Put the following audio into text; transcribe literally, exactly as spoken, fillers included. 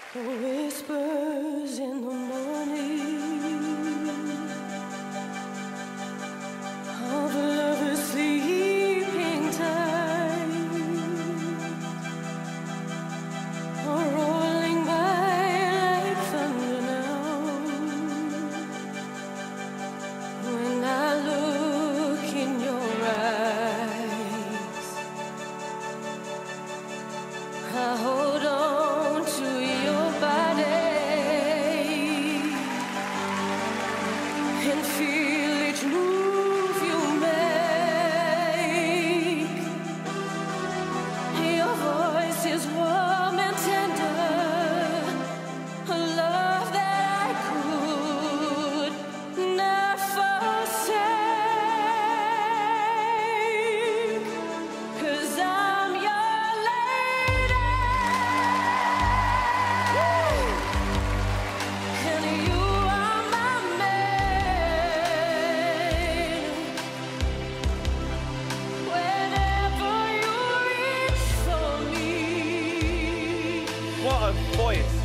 The whispers in the morning of a lover's sleeping time are rolling by like thunder now. When I look in your eyes, I hold on to your body and feel each move you make. Your voice is warm and tender, a love that I could not forsake. 'Cause I'm your lady, and you are my man. Whenever you reach for me, What a voice.